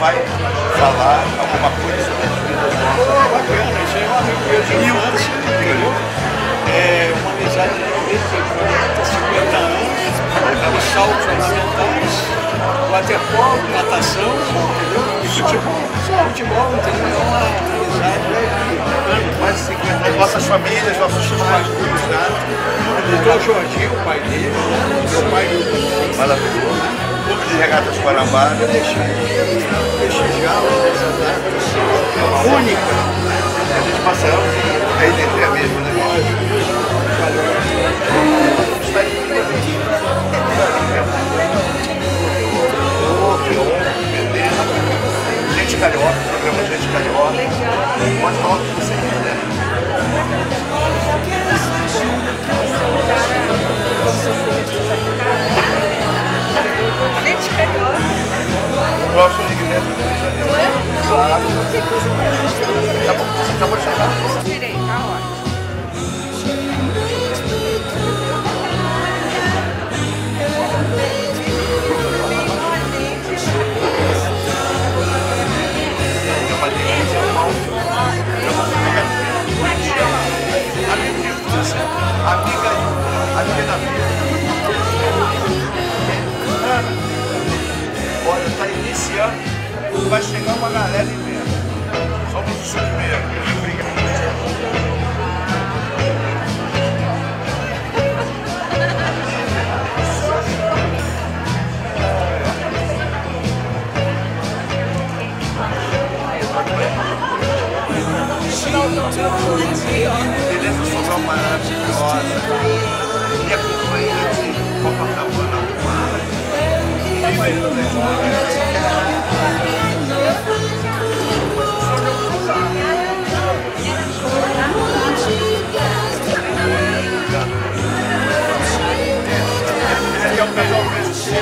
vai falar alguma coisa sobre as vidas nossas. Bacana, isso aí é um amigo meu de infância, entendeu? É uma amizade de 50 anos, os saltos ornamentais, waterpolo, natação, entendeu? E futebol. Futebol, entendeu? É uma amizade Mais de 50 anos. Nossas famílias, nossos pais, o doutor Jorginho, o pai dele, meu pai e o maravilhoso. Clube de Regatas Guarabara. eu deixei prestigiar essa data única. A gente passa anos e a ideia é a mesma, né? Gente Carioca, programa Gente Carioca. Pode falar o que você quiser. Gente Carioca. O próximo de Guilherme do Rio de Janeiro. Claro. Tá bom, você acabou de chamar? Tirei, tá ótimo. Amiga da vida. Olha, está iniciando, vai chegar uma galera imensa. Somos os primeiros. Obrigado. Beleza social maravilhosa. E a companhia de Copacabana ao mar. É um casal mesmo,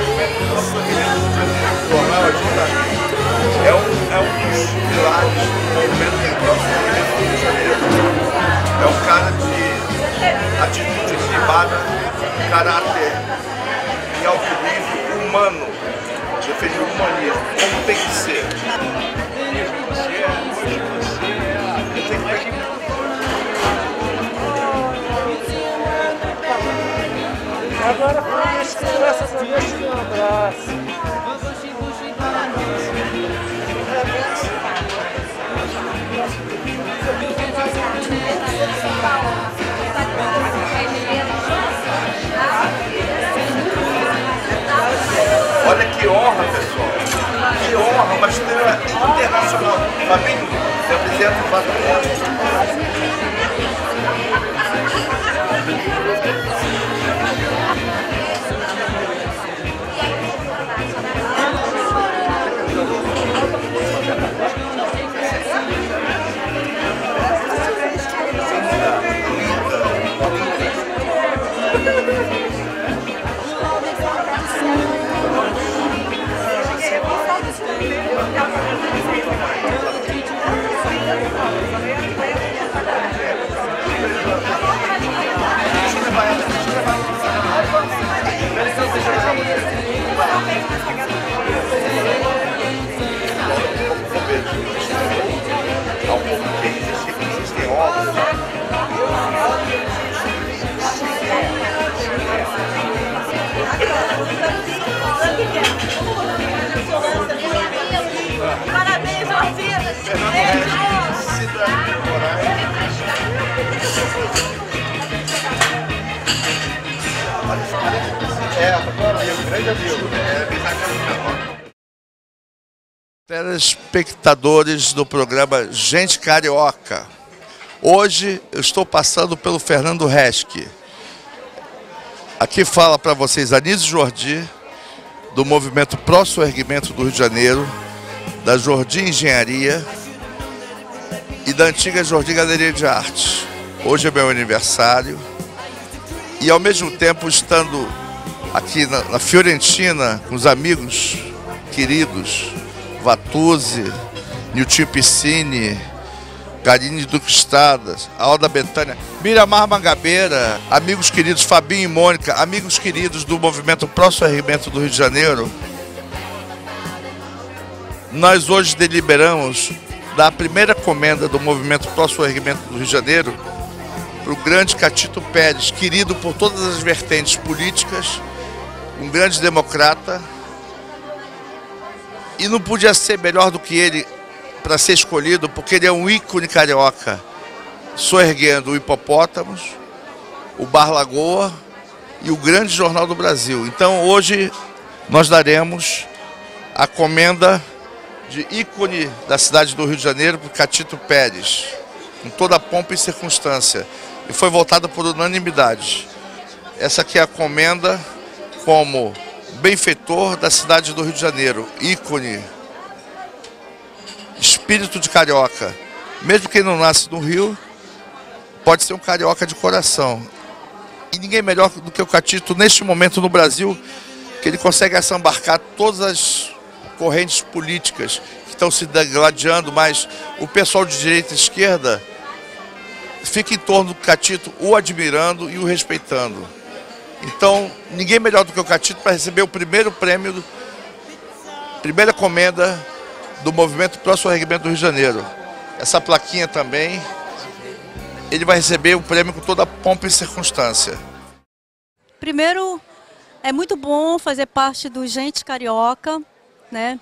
é um dos pilares do movimento que do Rio de Janeiro. É um cara de atitude equilibrada, caráter em alto nível, humano, defende o humanismo, como tem que ser. Agora foi as crianças dias de um abraço. Olha que honra, pessoal. Que honra, uma estrela internacional. Fabinho, se apresenta o Fabinho. Existem obras. Parabéns, Orzinas! Fernando Regis, Cidade Moraes. Um grande amigo. Telespectadores do programa Gente Carioca. Hoje eu estou passando pelo Fernando Resch. Aqui fala para vocês Anísio Jordi, do movimento Próximo Erguimento do Rio de Janeiro, da Jordi Engenharia e da antiga Jordi Galeria de Arte. Hoje é meu aniversário e ao mesmo tempo estando aqui na Fiorentina com os amigos queridos Vatuzzi, Nilton Piscine, Karine Duque Estradas, Alda Betânia, Miramar Mangabeira, amigos queridos Fabinho e Mônica, amigos queridos do movimento Próximo Erguimento do Rio de Janeiro. Nós hoje deliberamos da primeira comenda do Movimento Pró-Sorregimento do Rio de Janeiro para o grande Catito Pérez, querido por todas as vertentes políticas, um grande democrata, e não podia ser melhor do que ele para ser escolhido, porque ele é um ícone carioca, soerguendo o Hipopótamos, o Bar Lagoa e o grande Jornal do Brasil. Então hoje nós daremos a comenda de ícone da cidade do Rio de Janeiro para o Catito Pérez, com toda a pompa e circunstância, e foi votada por unanimidade. Essa aqui é a comenda como benfeitor da cidade do Rio de Janeiro, ícone, espírito de carioca. Mesmo quem não nasce no Rio, pode ser um carioca de coração. E ninguém melhor do que o Catito neste momento no Brasil, que ele consegue assambarcar todas as correntes políticas que estão se degladiando, mas o pessoal de direita e esquerda fica em torno do Catito, o admirando e o respeitando. Então, ninguém melhor do que o Catito para receber o primeiro prêmio, primeira comenda do Movimento Pró-Sorregimento do Rio de Janeiro. Essa plaquinha também, ele vai receber o prêmio com toda a pompa e circunstância. Primeiro, é muito bom fazer parte do Gente Carioca, né?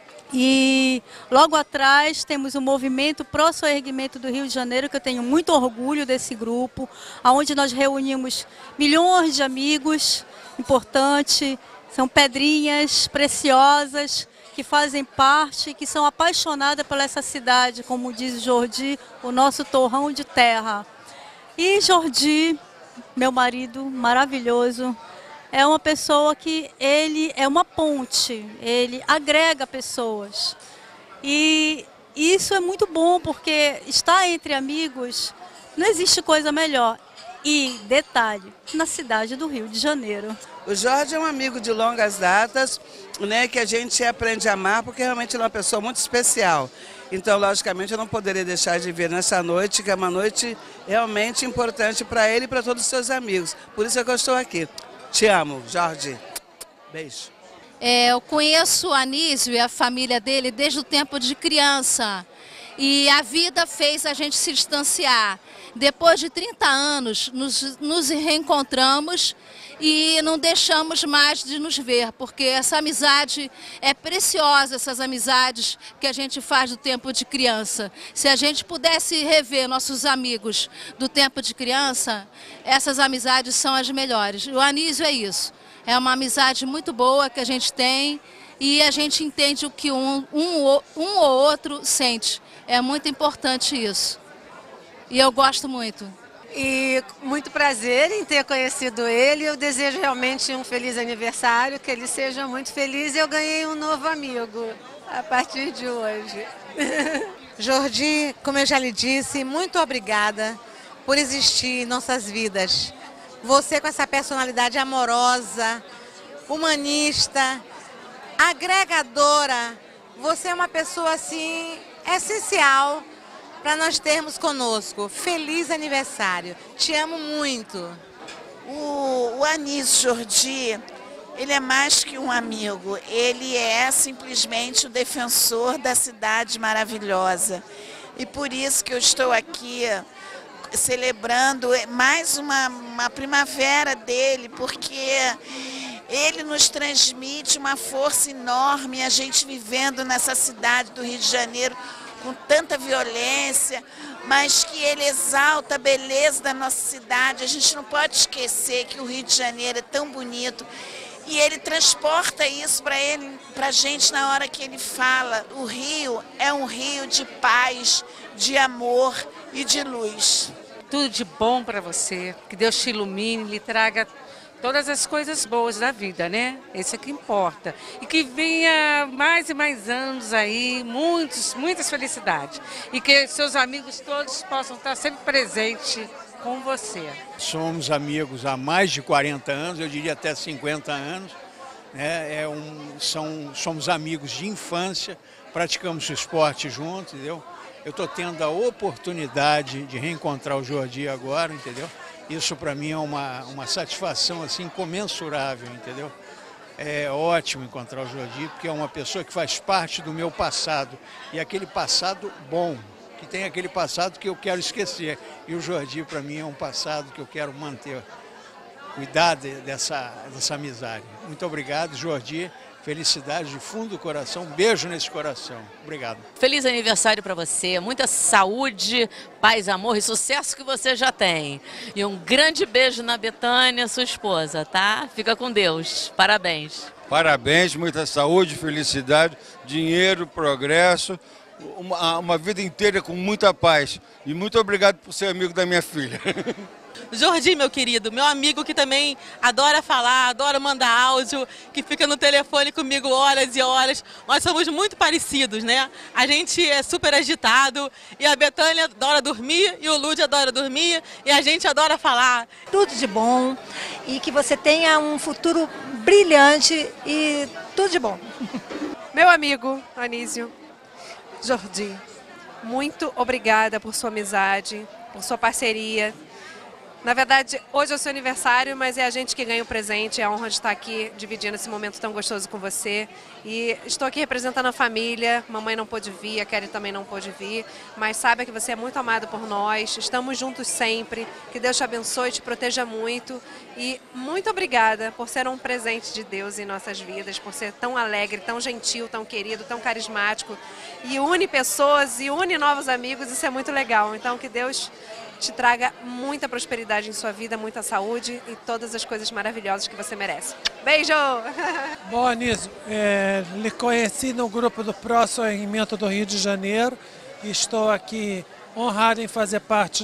E logo atrás temos o Movimento Pró-Sorregimento do Rio de Janeiro, que eu tenho muito orgulho desse grupo, onde nós reunimos milhões de amigos importantes, são pedrinhas preciosas que fazem parte, que são apaixonadas por essa cidade, como diz Jordi, o nosso torrão de terra. E Jordi, meu marido maravilhoso, é uma pessoa que ele é uma ponte, ele agrega pessoas. E isso é muito bom, porque estar entre amigos, não existe coisa melhor. E, detalhe, na cidade do Rio de Janeiro. O Jorge é um amigo de longas datas, né, que a gente aprende a amar, porque realmente ele é uma pessoa muito especial. Então, logicamente, eu não poderia deixar de ver nessa noite, que é uma noite realmente importante para ele e para todos os seus amigos. Por isso é que eu estou aqui. Te amo, Jorge. Beijo. Eu conheço o Anísio e a família dele desde o tempo de criança. E a vida fez a gente se distanciar. Depois de 30 anos, nos reencontramos e não deixamos mais de nos ver, porque essa amizade é preciosa, essas amizades que a gente faz do tempo de criança. Se a gente pudesse rever nossos amigos do tempo de criança, essas amizades são as melhores. O Anísio é isso, é uma amizade muito boa que a gente tem e a gente entende o que um ou outro sente. É muito importante isso. E eu gosto muito. E muito prazer em ter conhecido ele. Eu desejo realmente um feliz aniversário, que ele seja muito feliz. Eu ganhei um novo amigo a partir de hoje. Jordi, como eu já lhe disse, muito obrigada por existir em nossas vidas. Você com essa personalidade amorosa, humanista, agregadora. Você é uma pessoa assim essencial para nós termos conosco. Feliz aniversário. Te amo muito. O Anísio Jordi, ele é mais que um amigo. Ele é simplesmente o defensor da cidade maravilhosa. E por isso que eu estou aqui celebrando mais uma primavera dele, porque ele nos transmite uma força enorme, a gente vivendo nessa cidade do Rio de Janeiro, com tanta violência, mas que ele exalta a beleza da nossa cidade. A gente não pode esquecer que o Rio de Janeiro é tão bonito e ele transporta isso para a gente na hora que ele fala. O Rio é um rio de paz, de amor e de luz. Tudo de bom para você, que Deus te ilumine, lhe traga todas as coisas boas da vida, né? Esse é que importa. E que venha mais e mais anos aí, muitas felicidades. E que seus amigos todos possam estar sempre presentes com você. Somos amigos há mais de 40 anos, eu diria até 50 anos. Né? Somos amigos de infância, praticamos esporte juntos, entendeu? Eu estou tendo a oportunidade de reencontrar o Jordi agora, entendeu? Isso para mim é uma satisfação assim incomensurável, entendeu? É ótimo encontrar o Jordi, porque é uma pessoa que faz parte do meu passado. E aquele passado bom, que tem aquele passado que eu quero esquecer. E o Jordi, para mim, é um passado que eu quero manter. Cuidar dessa amizade. Muito obrigado, Jordi. Felicidade de fundo do coração. Um beijo nesse coração. Obrigado. Feliz aniversário para você. Muita saúde, paz, amor e sucesso que você já tem. E um grande beijo na Betânia, sua esposa, tá? Fica com Deus. Parabéns. Parabéns, muita saúde, felicidade, dinheiro, progresso, uma vida inteira com muita paz. E muito obrigado por ser amigo da minha filha. Jordi, meu querido, meu amigo que também adora falar, adora mandar áudio, que fica no telefone comigo horas e horas. Nós somos muito parecidos, né? A gente é super agitado e a Betânia adora dormir e o Lúcio adora dormir e a gente adora falar. Tudo de bom e que você tenha um futuro brilhante e tudo de bom. Meu amigo Anísio, Jordi, muito obrigada por sua amizade, por sua parceria. Na verdade, hoje é o seu aniversário, mas é a gente que ganha o presente, é a honra de estar aqui dividindo esse momento tão gostoso com você. E estou aqui representando a família, mamãe não pôde vir, a Kelly também não pôde vir, mas saiba que você é muito amado por nós, estamos juntos sempre, que Deus te abençoe e te proteja muito. E muito obrigada por ser um presente de Deus em nossas vidas, por ser tão alegre, tão gentil, tão querido, tão carismático. E une pessoas e une novos amigos, isso é muito legal. Então que Deus te traga muita prosperidade em sua vida, muita saúde e todas as coisas maravilhosas que você merece. Beijo! Bom, Anísio, lhe conheci no grupo do Pró-Sorrimento do Rio de Janeiro e estou aqui honrado em fazer parte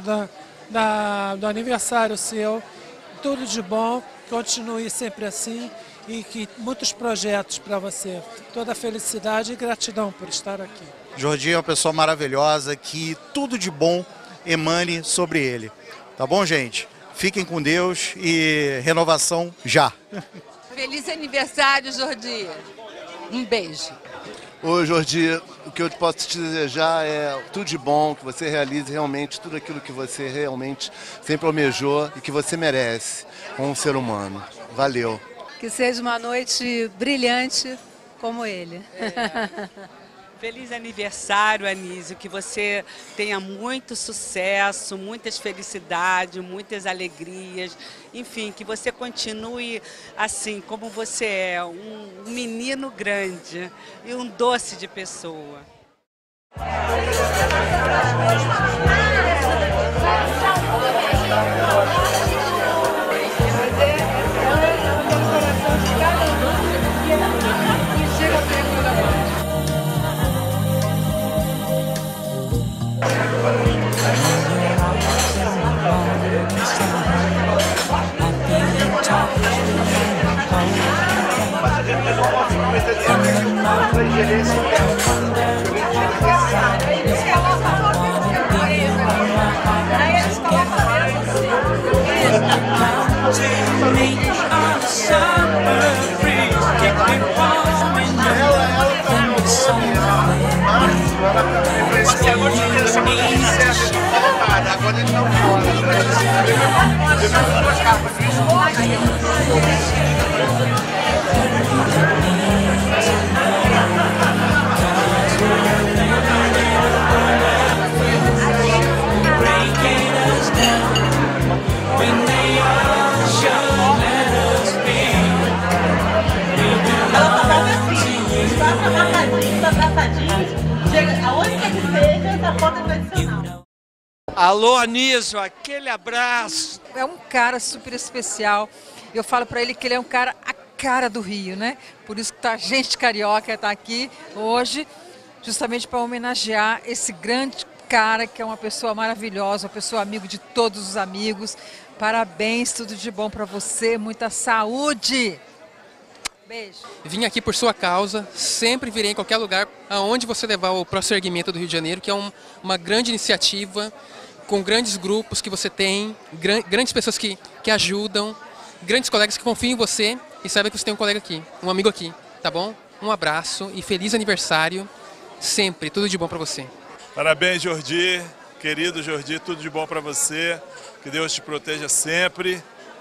do aniversário seu. Tudo de bom, continue sempre assim e que muitos projetos para você. Toda felicidade e gratidão por estar aqui. Jordi é uma pessoa maravilhosa, que tudo de bom emane sobre ele. Tá bom, gente? Fiquem com Deus e renovação já. Feliz aniversário, Jordi. Um beijo. Ô, Jordi, o que eu posso te desejar é tudo de bom, que você realize realmente tudo aquilo que você realmente sempre almejou e que você merece como um ser humano. Valeu. Que seja uma noite brilhante como ele. Feliz aniversário, Anísio, que você tenha muito sucesso, muitas felicidades, muitas alegrias, enfim, que você continue assim como você é, um menino grande e um doce de pessoa. Agora eles não Alô, Anísio, aquele abraço. É um cara super especial. Eu falo para ele que ele é um cara a cara do Rio, né? Por isso que a gente carioca está aqui hoje, justamente para homenagear esse grande cara que é uma pessoa maravilhosa, uma pessoa amigo de todos os amigos. Parabéns, tudo de bom para você, muita saúde. Beijo. Vim aqui por sua causa, sempre virei em qualquer lugar aonde você levar o Pró-Sorrimento do Rio de Janeiro, que é uma grande iniciativa, com grandes grupos que você tem, grandes pessoas que ajudam, grandes colegas que confiam em você e saibam que você tem um colega aqui, um amigo aqui, tá bom? Um abraço e feliz aniversário, sempre, tudo de bom para você. Parabéns, Jordi, querido Jordi, tudo de bom para você, que Deus te proteja sempre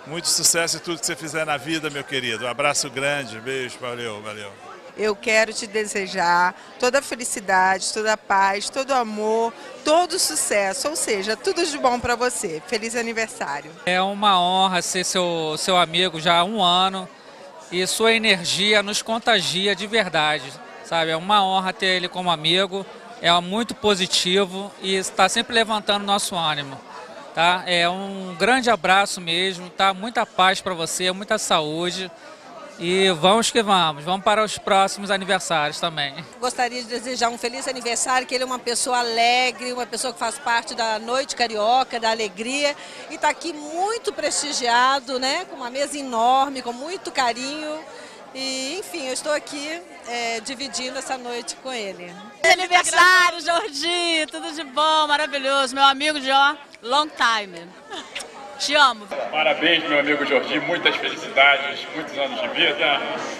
Muito sucesso em tudo que você fizer na vida, meu querido. Um abraço grande, beijo, valeu, valeu. Eu quero te desejar toda a felicidade, toda a paz, todo o amor, todo o sucesso, ou seja, tudo de bom para você. Feliz aniversário. É uma honra ser seu amigo já há um ano e sua energia nos contagia de verdade, sabe? É uma honra ter ele como amigo, é muito positivo e está sempre levantando nosso ânimo. Tá? É um grande abraço mesmo, tá? Muita paz para você, muita saúde. E vamos que vamos para os próximos aniversários também. Gostaria de desejar um feliz aniversário, que ele é uma pessoa alegre, uma pessoa que faz parte da Noite Carioca, da alegria, e está aqui muito prestigiado, né? Com uma mesa enorme, com muito carinho. E, enfim, eu estou aqui dividindo essa noite com ele. Feliz aniversário, Jordi! Tudo de bom, maravilhoso. Meu amigo Jó, long time. Te amo. Parabéns, meu amigo Jordi, muitas felicidades, muitos anos de vida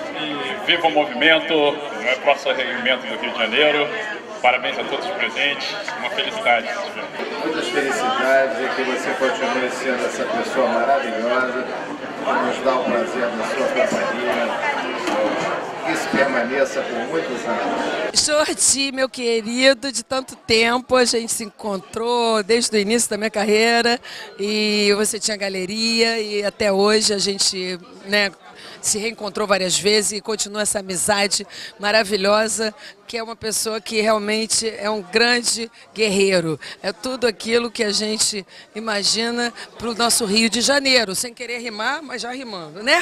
e viva o movimento, né, próximo regimento do Rio de Janeiro. Parabéns a todos os presentes, uma felicidade. Muitas felicidades e que você continue sendo essa pessoa maravilhosa, que nos dá o prazer da sua companhia. Que isso permaneça por muitos anos. Jordi, meu querido, de tanto tempo, a gente se encontrou desde o início da minha carreira e você tinha galeria e até hoje a gente, né, se reencontrou várias vezes e continua essa amizade maravilhosa, que é uma pessoa que realmente é um grande guerreiro. É tudo aquilo que a gente imagina para o nosso Rio de Janeiro, sem querer rimar, mas já rimando, né?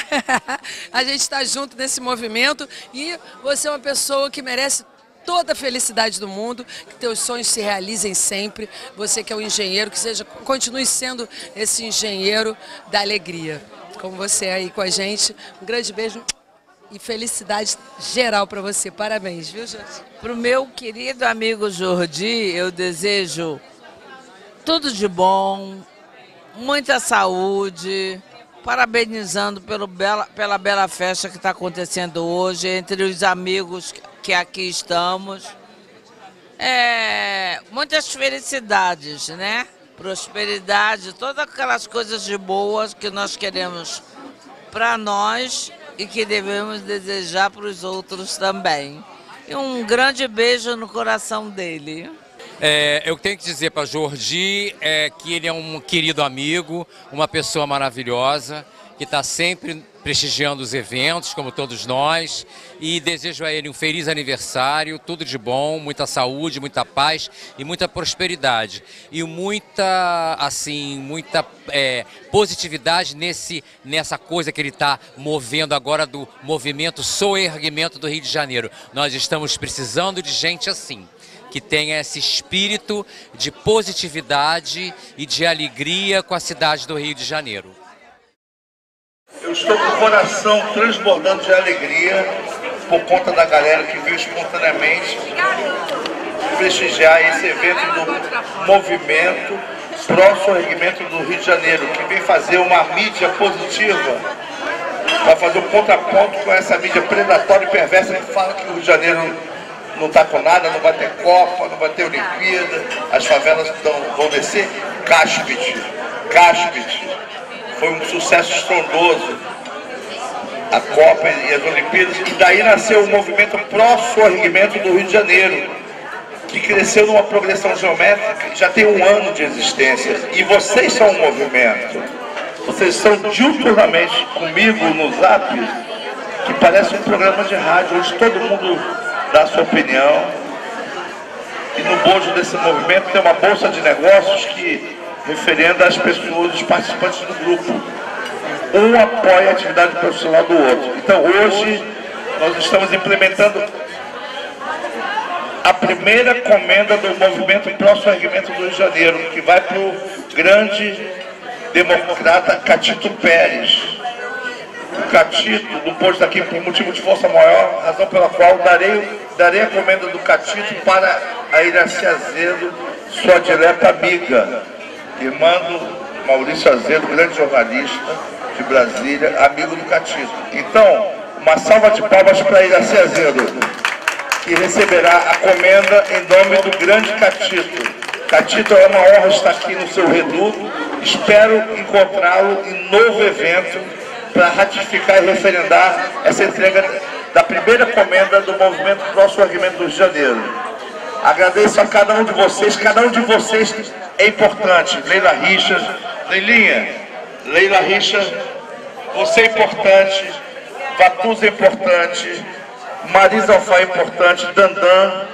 A gente está junto nesse movimento e você é uma pessoa que merece toda a felicidade do mundo, que teus sonhos se realizem sempre. Você que é um engenheiro, que continue sendo esse engenheiro da alegria. Como você aí com a gente. Um grande beijo e felicidade geral para você. Parabéns, viu, Jordi? Para o meu querido amigo Jordi, eu desejo tudo de bom, muita saúde, parabenizando pela bela festa que está acontecendo hoje, entre os amigos que aqui estamos. Muitas felicidades, né? Prosperidade, todas aquelas coisas de boas que nós queremos para nós e que devemos desejar para os outros também. E um grande beijo no coração dele. Eu tenho que dizer para Jordi que ele é um querido amigo, uma pessoa maravilhosa, que está sempre prestigiando os eventos, como todos nós, e desejo a ele um feliz aniversário, tudo de bom, muita saúde, muita paz e muita prosperidade. E muita positividade nessa coisa que ele está movendo agora do movimento Soerguimento do Rio de Janeiro. Nós estamos precisando de gente assim, que tenha esse espírito de positividade e de alegria com a cidade do Rio de Janeiro. Eu estou com o coração transbordando de alegria por conta da galera que veio espontaneamente prestigiar esse evento do movimento Pró-Soerguimento do Rio de Janeiro, que vem fazer uma mídia positiva para fazer um contraponto com essa mídia predatória e perversa que fala que o Rio de Janeiro não está com nada, não vai ter Copa, não vai ter Olimpíada, as favelas vão descer. Cáspite. Foi um sucesso estrondoso, a Copa e as Olimpíadas, e daí nasceu o movimento Pró-Soerguimento do Rio de Janeiro, que cresceu numa progressão geométrica, já tem um ano de existência, e vocês são um movimento, vocês estão diuturnamente comigo no Zap, que parece um programa de rádio, onde todo mundo dá a sua opinião, e no bojo desse movimento tem uma bolsa de negócios que referenda as pessoas, os participantes do grupo. Um apoia a atividade profissional do outro. Então hoje nós estamos implementando a primeira comenda do movimento Pró-Soerguimento do Rio de Janeiro, que vai para o grande democrata Catito Pérez. O Catito, do posto daqui por motivo de força maior, razão pela qual darei a comenda do Catito para a Iraci Azedo, sua direta amiga. Irmã do Maurício Azedo, grande jornalista de Brasília, amigo do Catito. Então, uma salva de palmas para Iraci Azedo, que receberá a comenda em nome do grande Catito. Catito, é uma honra estar aqui no seu reduto. Espero encontrá-lo em novo evento para ratificar e referendar essa entrega da primeira comenda do Movimento Pró-Sorgimento do Rio de Janeiro. Agradeço a cada um de vocês é importante. Leila Richard, Leila Richard, você é importante, Vatuza é importante, Marisa Alfa é importante, Dandan,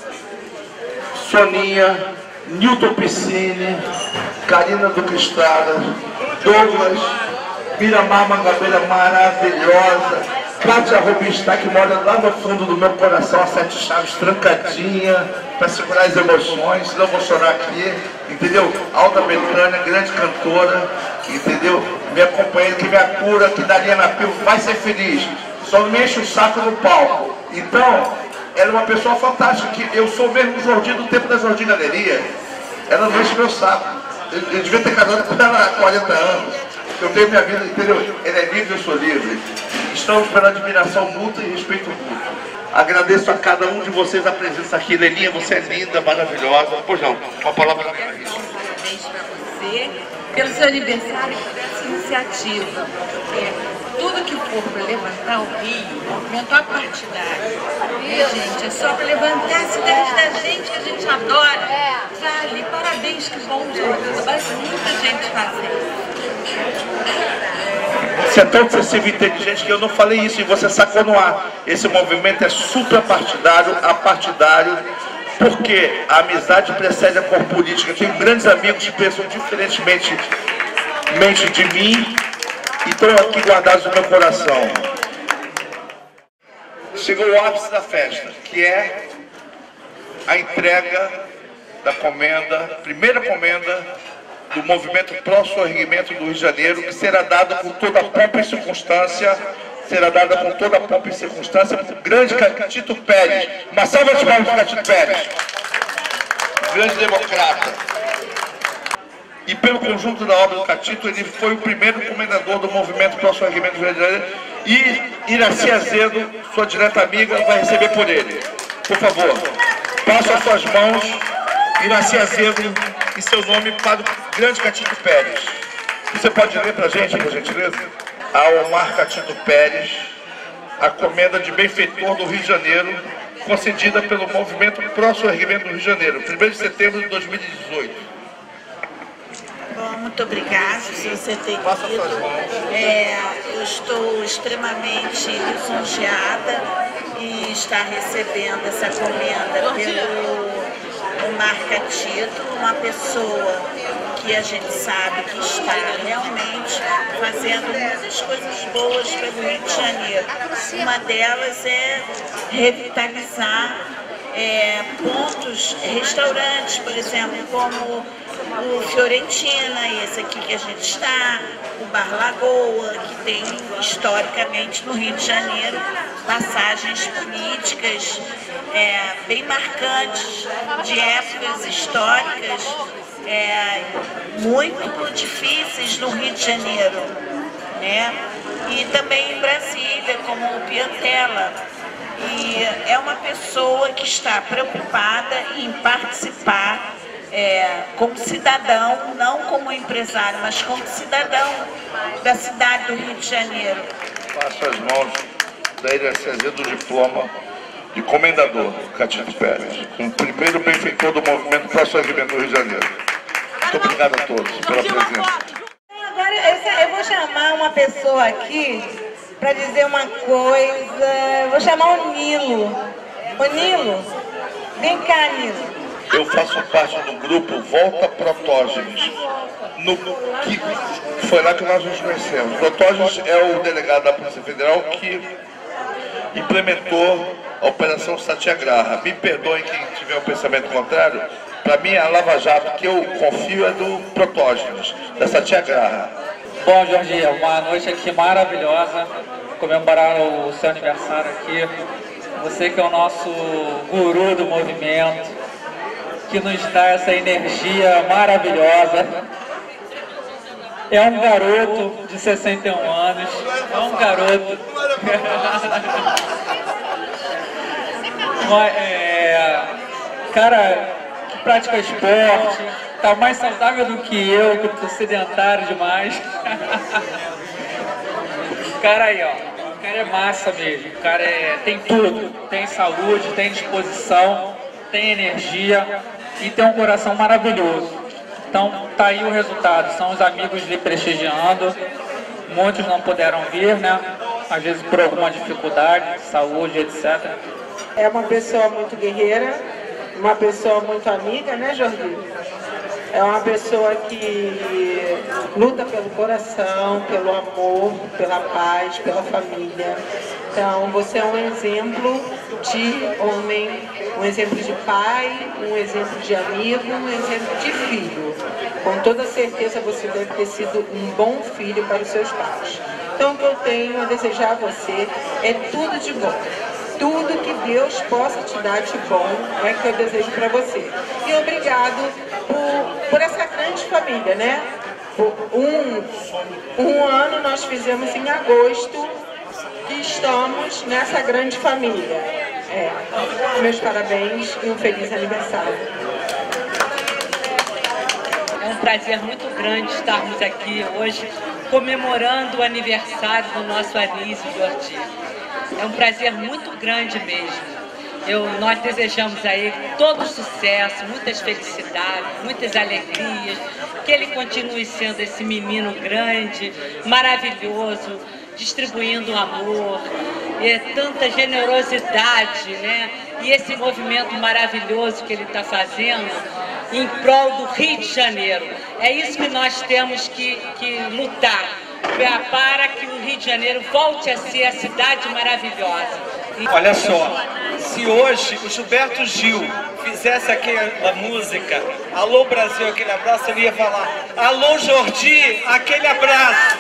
Soninha, Nilton Piscine, Karina Duque Estrada, Douglas, Miramar Mangabeira maravilhosa, Kátia Rubinstein, que mora lá no fundo do meu coração, a 7 chaves trancadinha, para segurar as emoções, senão eu vou chorar aqui, entendeu? Alta Betânia, grande cantora, entendeu? Minha companheira que me cura, que daria na pio, vai ser feliz, só não me enche o saco no palco. Então, ela é uma pessoa fantástica, que eu sou mesmo o Jordi do tempo da Jordi Galeria, ela não enche meu saco, eu devia ter casado com ela há 40 anos. Eu tenho minha vida, entendeu? Ele é livre, eu sou livre. Estamos pela admiração mútua e respeito mútuo. Agradeço a cada um de vocês a presença aqui. Lelinha, você é linda, maravilhosa. Pois não, uma palavra para mim. Parabéns para você, pelo seu aniversário e por essa iniciativa. Tudo que for para levantar o Rio, movimento apartidário, gente, é só para levantar a cidade da gente, que a gente adora. Vale, parabéns, que bom, Jordi. Vai muita gente fazer. Você é tão excessivo e inteligente que eu não falei isso e você sacou no ar. Esse movimento é suprapartidário, apartidário, porque a amizade precede a cor política. Tenho grandes amigos que pensam diferentemente de mim e estão aqui guardados no meu coração. Chegou o ápice da festa, que é a entrega da comenda, primeira comenda do Movimento Pró-Sorgimento do Rio de Janeiro, que será dada com toda a pompa e circunstância, para o grande Catito Pérez. Uma salva de palmas para Catito Pérez, grande democrata. E pelo conjunto da obra do Catito, ele foi o primeiro comendador do Movimento Pró-Sorgimento do Rio de Janeiro, e Iraci Azedo, sua direta amiga, vai receber por ele. Por favor, passo as suas mãos, Iraci Azedo, em seu nome para o grande Catito Pérez. Você pode ler para a gente, por gentileza? A Omar Catito Pérez, a comenda de benfeitor do Rio de Janeiro, concedida pelo Movimento Pró-Sorgimento do Rio de Janeiro, 1º de setembro de 2018. Bom, muito obrigada por você ter ido. Eu estou extremamente lisonjeada em estar recebendo essa comenda pelo Omar Catito, uma pessoa que a gente sabe que está realmente fazendo muitas coisas boas pelo Rio de Janeiro. Uma delas é revitalizar pontos, restaurantes, por exemplo, como o Fiorentina, esse aqui que a gente está, o Bar Lagoa, que tem historicamente no Rio de Janeiro passagens políticas bem marcantes de épocas históricas muito difíceis no Rio de Janeiro, né? E também em Brasília, como o Piantella. E é uma pessoa que está preocupada em participar como cidadão, não como empresário, mas como cidadão da cidade do Rio de Janeiro. Passo as mãos da Iraci Azedo do diploma de comendador Catito Pérez, como primeiro benfeitor do Movimento Pró-Sorgimento do Rio de Janeiro. Muito obrigado a todos pela presença. Agora eu vou chamar uma pessoa aqui para dizer uma coisa. Vou chamar o Nilo. Ô Nilo, vem cá, Nilo. Eu faço parte do grupo Volta Protógenes, que foi lá que nós nos conhecemos. Protógenes é o delegado da Polícia Federal que implementou a Operação Satyagraha. Me perdoem quem tiver um pensamento contrário, para mim a Lava Jato que eu confio é do Protógenes, da Satyagraha. Bom, Jordi, uma noite aqui maravilhosa, comemorar o seu aniversário aqui. Você que é o nosso guru do movimento, que nos dá essa energia maravilhosa. É um garoto de 61 anos, é um garoto. Cara, que pratica esporte, tá mais saudável do que eu, que estou sedentário demais. O cara aí, ó, o cara é massa mesmo, o cara tem tudo, tem saúde, tem disposição, tem energia e tem um coração maravilhoso. Então tá aí o resultado, são os amigos lhe prestigiando, muitos não puderam vir, né? Às vezes por alguma dificuldade de saúde, etc. É uma pessoa muito guerreira, uma pessoa muito amiga, né, Jordi? É uma pessoa que luta pelo coração, pelo amor, pela paz, pela família. Então, você é um exemplo de homem, um exemplo de pai, um exemplo de amigo, um exemplo de filho. Com toda certeza você deve ter sido um bom filho para os seus pais. Então, o que eu tenho a desejar a você é tudo de bom. Tudo que Deus possa te dar de bom é que eu desejo para você. E obrigado por essa grande família, né? Um ano nós fizemos em agosto e estamos nessa grande família. Meus parabéns e um feliz aniversário. É um prazer muito grande estarmos aqui hoje comemorando o aniversário do nosso Anísio Jordi. É um prazer muito grande mesmo. Nós desejamos a ele todo sucesso, muitas felicidades, muitas alegrias, que ele continue sendo esse menino grande, maravilhoso, distribuindo amor, tanta generosidade, né? E esse movimento maravilhoso que ele está fazendo em prol do Rio de Janeiro. É isso que nós temos que lutar, para que o Rio de Janeiro volte a ser a cidade maravilhosa. Olha só, se hoje o Gilberto Gil fizesse aquela música, Alô Brasil, aquele abraço, ele ia falar, Alô Jordi, aquele abraço.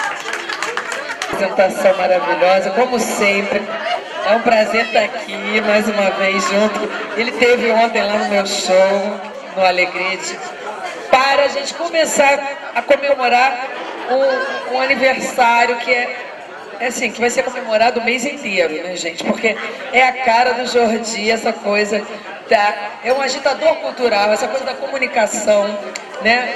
Apresentação maravilhosa, como sempre. É um prazer estar aqui mais uma vez junto. Ele esteve ontem lá no meu show, no Alegrete, para a gente começar a comemorar um aniversário que assim, que vai ser comemorado o mês inteiro, né, gente? Porque é a cara do Jordi, essa coisa é um agitador cultural, essa coisa da comunicação, né?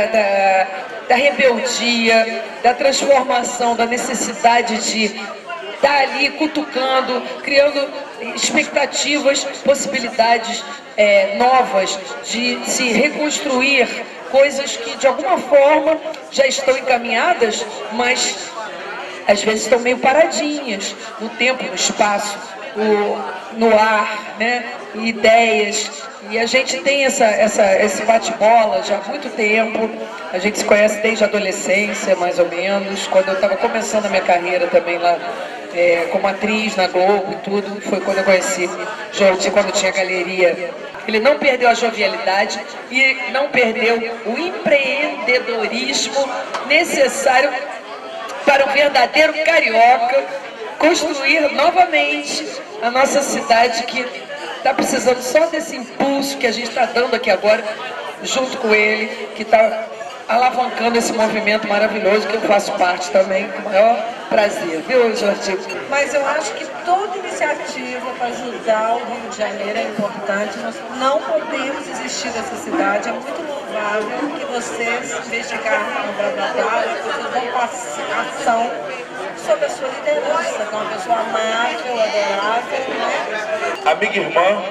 Da rebeldia, da transformação, da necessidade de estar ali cutucando, criando expectativas, possibilidades novas de se reconstruir coisas que de alguma forma já estão encaminhadas, mas às vezes estão meio paradinhas no tempo, no espaço, no ar, né? Ideias. E a gente tem esse bate-bola já há muito tempo. A gente se conhece desde a adolescência, mais ou menos, quando eu estava começando a minha carreira também lá como atriz na Globo e tudo. Foi quando eu conheci Jordi, quando tinha galeria. Ele não perdeu a jovialidade e não perdeu o empreendedorismo necessário para um verdadeiro carioca construir novamente a nossa cidade, que está precisando só desse impulso que a gente está dando aqui agora, junto com ele, que está alavancando esse movimento maravilhoso que eu faço parte também, com o maior prazer, viu, Jordi? Mas eu acho que toda iniciativa para ajudar o Rio de Janeiro é importante. Nós não podemos desistir dessa cidade. É muito louvável que vocês investigaram no Blablablá, vocês vão passar ação sobre a sua liderança, que é uma pessoa amável, adorável, né? Amiga e irmã,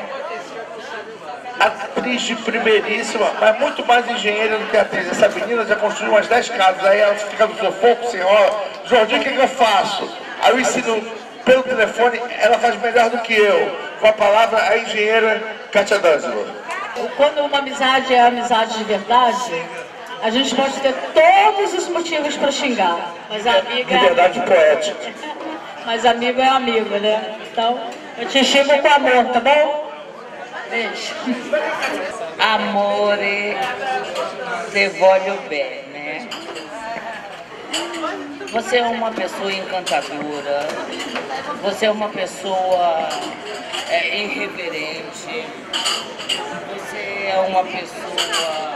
atriz de primeiríssima, mas muito mais engenheira do que atriz. Essa menina já construiu umas 10 casas, aí ela fica no sufoco, assim, ó, Jordi, o que eu faço? Aí eu ensino pelo telefone, ela faz melhor do que eu. Com a palavra, a engenheira Kátia D'Angelo. Quando uma amizade é amizade de verdade, a gente pode ter todos os motivos para xingar, mas a amiga Liberdade poética. Mas amigo é amigo, né? Então, eu te xingo com amor, tá bom? Beijo. Amore, te voglio bene. Você é uma pessoa encantadora, você é uma pessoa irreverente, você é uma pessoa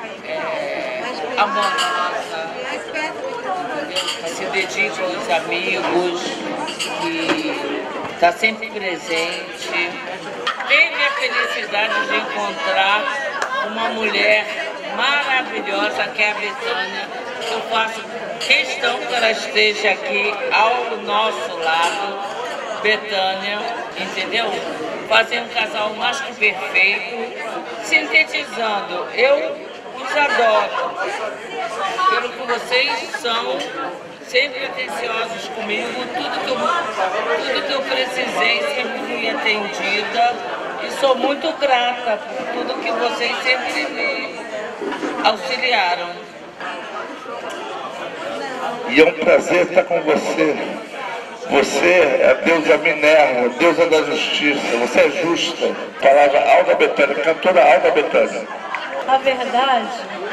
amorosa, que se dedica aos amigos, que está sempre presente. Teve a felicidade de encontrar uma mulher maravilhosa que é a Betânia. Eu faço questão que ela esteja aqui ao nosso lado, Betânia, entendeu? Fazer um casal mais que perfeito, sintetizando, eu os adoro, pelo que vocês são, sempre atenciosos comigo, tudo que eu precisei sempre fui atendida e sou muito grata por tudo que vocês sempre me auxiliaram. E é um prazer estar com você. Você é a deusa Minerva, deusa da justiça. Você é justa. Palavra Alda Betânia, cantora Alda Betânia. A verdade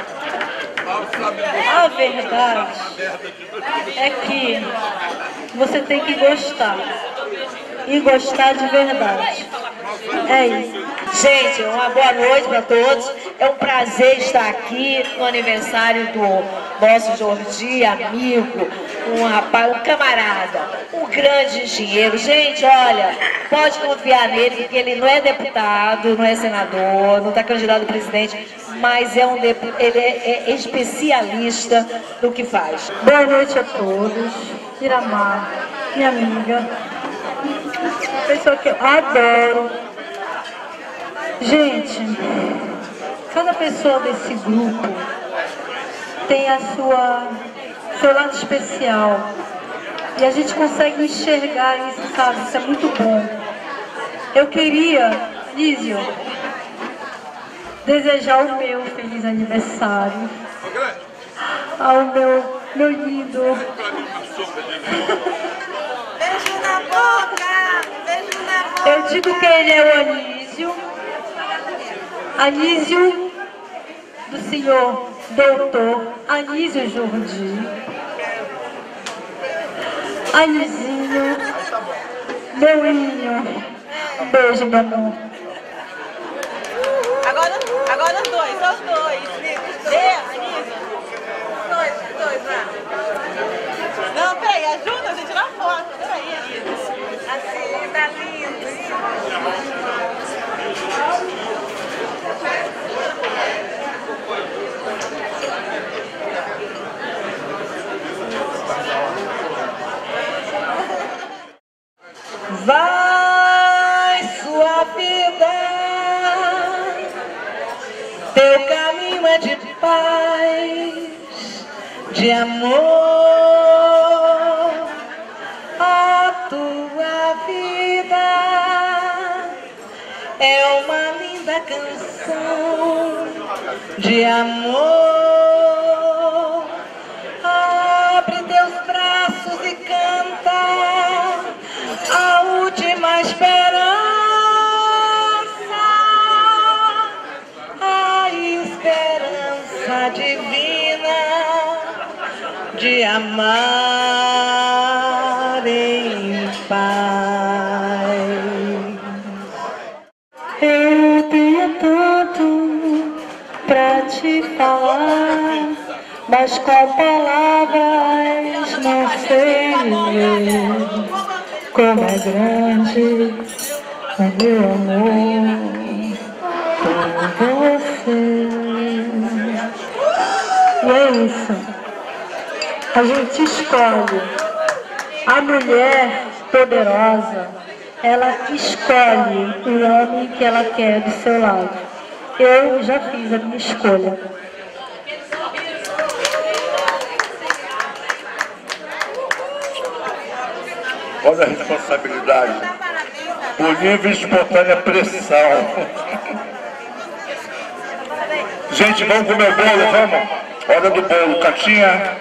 é que você tem que gostar. E gostar de verdade. É isso. Gente, uma boa noite para todos. É um prazer estar aqui no aniversário do nosso Jordi, amigo, um rapaz, um camarada, um grande engenheiro. Gente, olha, pode confiar nele, porque ele não é deputado, não é senador, não está candidato a presidente, mas ele é especialista no que faz. Boa noite a todos. Iramar, minha amiga, pessoa que eu adoro. Gente, cada pessoa desse grupo tem seu lado especial. E a gente consegue enxergar isso, sabe? Isso é muito bom. Eu queria, Lísio, desejar o meu feliz aniversário ao meu lindo. Beijo na boca! Beijo na boca! Eu digo que ele é o Anísio do senhor doutor Anísio Jordi. Anizinho, meu inho, um beijo, meu amor. Agora os dois, só os dois. Anísio. Os dois, vai. Não, peraí, ajuda a gente tirar foto. Peraí, Anísio. Assim, tá lindo. Vai sua vida, teu caminho é de paz, de amor. A tua vida é uma linda canção de amor. Abre teus braços e canta a última esperança, a esperança divina de amar em paz. Eu tenho tanto pra te falar, mas com palavras não sei como é grande o meu amor por você. E é isso. A gente escolhe. A mulher poderosa, ela escolhe o homem que ela quer do seu lado. Eu já fiz a minha escolha. Olha a responsabilidade. Por livre e espontânea pressão. Gente, vamos comer bolo, vamos? Hora do bolo, Catinha.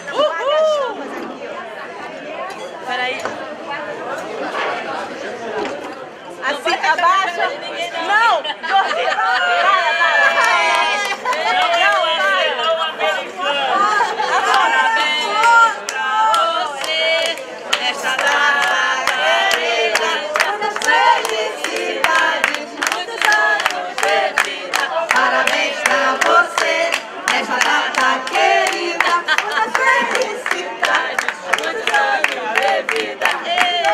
Peraí. Assim, abaixa. Não, Jordi, para.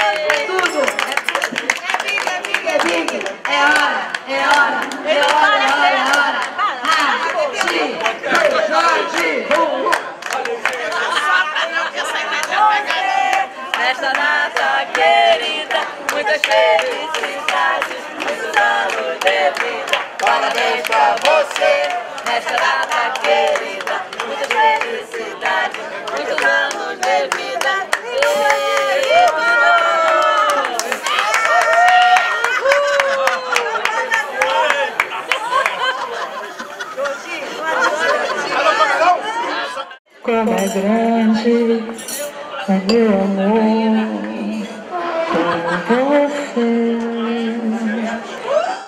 É hora. felicidade, muitos anos de vida. Parabéns pra você, nessa data querida. Muita felicidade, muitos anos de vida. Como é grande o meu amor, como você.